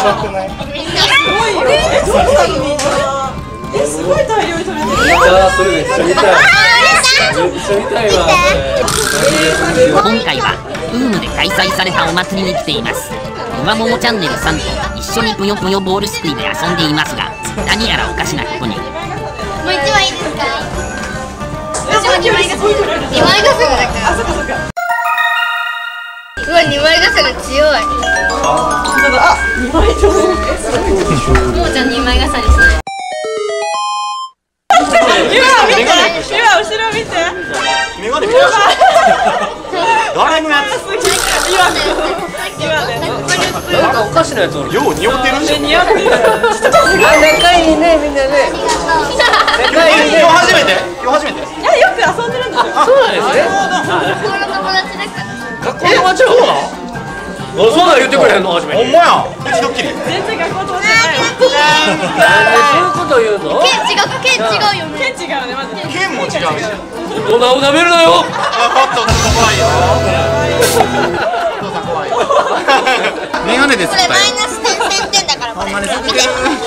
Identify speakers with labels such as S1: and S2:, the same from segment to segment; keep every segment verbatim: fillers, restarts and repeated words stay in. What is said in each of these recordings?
S1: え、すごい大量に食べてる。
S2: それめっちゃ見たい。めっちゃ見たいわ。
S3: 今回はウームで開催されたお祭りに来ています。うまももチャンネルさんと一緒にぷよぷよボールすくいで遊んでいますが、何やらおかしなことに。
S4: もう一枚いいですか？にまいがすぐだから。あ、そっかそっか。うわ、にまいがすぐ強い。
S1: あ、にまいとも。
S4: もうじゃあにまいがさにしない。
S1: 今見て、今後ろ見て。
S5: メガネ見て。誰のやつ？
S1: 今ね、今ね。
S2: なんかおかしなやつおる。
S5: よう似合ってるし。
S1: 似合ってる。
S2: 仲いいね、みんなね。仲いいね。
S5: 今日初めて？今日初めて？
S1: いや、よく遊んでるんですよ。
S2: そうなんですね。
S4: 学校の友達だから。
S2: 学校の友達はそうなの？そうなん言ってくれへんの初めに。
S5: ほんまや。うちドッキリ。
S1: 全然学校友達じゃないよ。
S2: そういうこと言うの？
S4: 県違う、県違うよね。
S1: 県違うね、マジで。
S5: 剣も違うし。
S2: 大人を舐めるなよ。
S5: あ、ちょっと怖いよ。お父さん怖いよ。メガネです。
S4: これマイナス点、せんてんだからこれ。見て。おめでとう、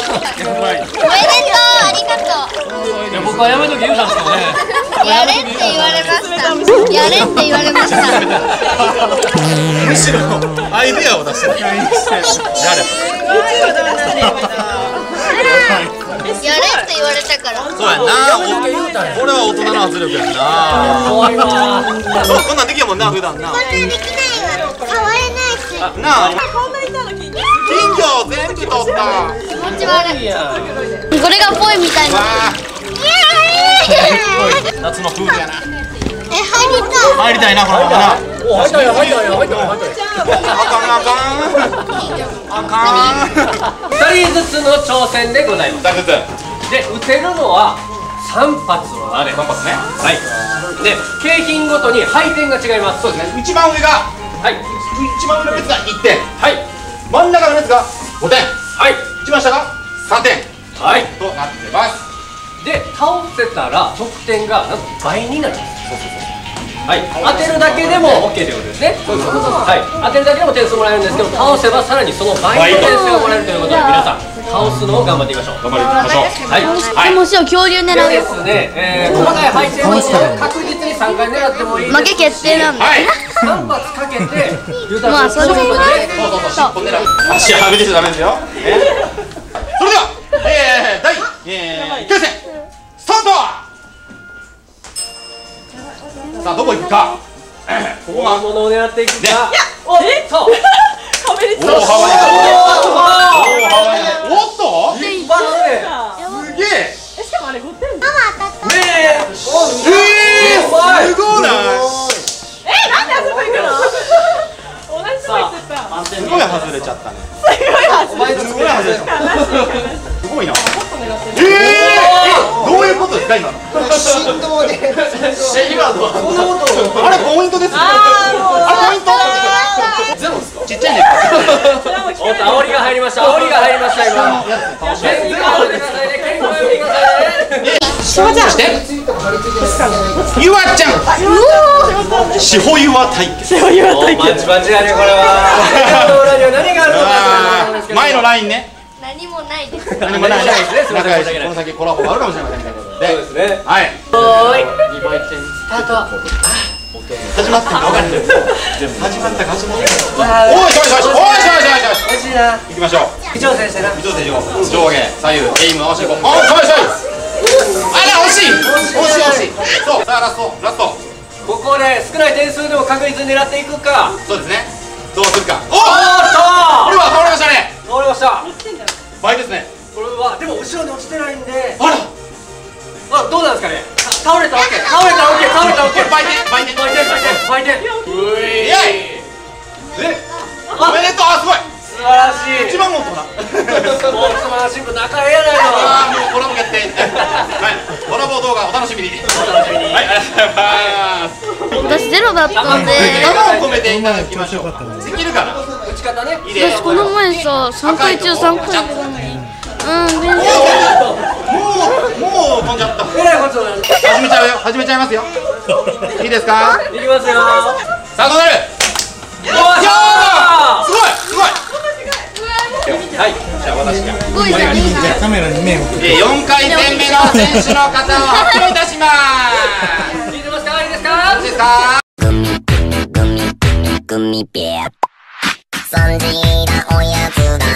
S4: ありがとう。
S2: いや僕はやめとき言うたんですけどね。
S4: やれって言われました。やれって言われました。
S5: むしろアイデアを出してる。
S4: やれって言われたから。
S5: そうやんな。これは大人の圧力やんな。
S2: 怖いわ。
S5: こんなんできるもんな、普段な。
S4: こんなできないわ。触れないし。
S5: なあ。
S1: こんなにいたの金魚。
S5: 金魚全部取った。
S4: 気持ち悪い。これがぽいみたいな。
S5: 夏のプールやな。
S4: え、入りたい。
S5: 入りたいな、このままな。
S2: お、入ったよ、入ったよ、入ったよ、入ったよ。
S5: あかんあかん。あかん。
S2: 二人ずつの挑戦でございます。
S5: 二人ずつ。
S2: で、撃てるのは三発まで。
S5: 三発ね。
S2: はい。で、景品ごとに配点が違います。
S5: そうですね。一番上が。
S2: はい。
S5: 一番上のやつが一点。
S2: はい。
S5: 真ん中のやつが五点。
S2: はい。
S5: 一番下が三点。
S2: はい。
S5: となってます。
S2: で、倒せたら得点がなんと倍になります。そうそうそう。はい、当てるだけでも OK ということですね。そうそうそう。はい、当てるだけでも点数もらえるんですけど、倒せばさらにその倍の点数がもらえるということで、皆さん倒すのを頑張っていきましょう。
S5: 頑張りましょう。
S2: はい。
S4: でもしよう、恐竜狙うよ。
S2: でですね、えー、細かい配点を確実にさんかい狙ってもいいです。
S4: 負け決定なんだ。
S5: はい。
S2: さん発かけて、言うたら
S4: まあ、それは。
S5: そうそうそう。足はみ出ちゃダメですよ。それでは、えー、第えー、きゅう戦スタート。さあ、どこ行くか。ここが
S2: 大物を狙っていくか。
S1: いや、
S2: おっと。
S1: 壁に。
S5: 大幅に。大幅に。おっと。
S2: 一発で。
S5: すげえ。
S1: え、しかもあれごてん。
S5: ねえ。ええ、すごいな。
S1: え、なんであそこ行くの？同じとこ行ってた。
S5: すごい外れちゃったね。
S1: すごいはず。
S5: すごい外れちゃった。
S1: 悲しい悲しい。
S5: すごいな。
S1: え
S5: ええ、どういうことですか今の？
S2: 振動で。今のこんなことを。
S5: あれポイントです。
S1: あー、もう。
S5: あ、ポイント。
S2: ゼロですか？
S5: ちっちゃいね。
S2: おっと、煽りが入りました。煽りが入りました今。全員が煽ってくださいね。結構煽ってくださいね。
S5: しわちゃんして。ゆわちゃん。しほゆわ対決。
S1: そういう
S2: おバチバチだねこれは。裏には何があるのか。
S5: 前のラインね。
S4: 何もないです。
S5: 何もない
S2: ですね。すみません。
S5: 仲良しこの先コラボがあるかもしれませんということで。
S2: そうですね。
S5: はい。
S2: おーい。にばいてんスタート。
S5: 始まったか分かんない。始まったか始まった。おいしょいしょいしょ。おいしょいしょいしょ。
S2: 美味しいな。
S5: 行きましょう。
S2: 微調整してな。
S5: 微調整しよう。上下左右エイム合わせていこう。あ、かわいそう。あら惜しい。惜しい惜しい。そう。さあラストラスト。
S2: ここで少ない点数でも確実に狙っていくか。
S5: そうですね。どうするか。お
S2: おーっと。
S5: これは倒れましたね。
S2: 倒れました。
S5: 倍ですね。
S2: これはでも後ろに落ちてないんで。
S5: あら。
S2: あ、どうなんですかね。倒れた OK。倒れた OK。倒れた OK。
S5: 倍点倍点
S2: 倍点倍点倍点。うい。
S5: イエイ。え、おめでとう。あ、すごい。
S2: 素晴らしい。
S5: 一番もっとな。
S2: スポーツマンシップ仲ええやないの。
S5: ああ、もうコラボ決定。はい、コラボ動画お楽しみに。お楽しみに。はい、ありがとうございます。
S4: 私ゼロだったんで。
S5: 頭を込めていただきましょう。できるかな。
S2: 打ち方ね。
S4: 私この前さ、さんかい中さんかいなのに。うん、全然。
S5: もう、もう飛んじゃった。
S2: えらいことなんで。
S5: 始めちゃうよ。始めちゃいますよ。いいですか。
S2: いきますよ。
S5: さあ、どうなる。
S2: よっしゃー。
S5: すごい、すごい。
S2: はい、
S5: じゃあ私が
S4: すごいじゃんみんな。
S6: カメラに目を向けて。
S5: よんかいせんめの選手の方を発表いたします
S2: 聞いてますか、いいですか。
S5: どうですか。
S3: グミグミグミグミペアそんじらおやつだ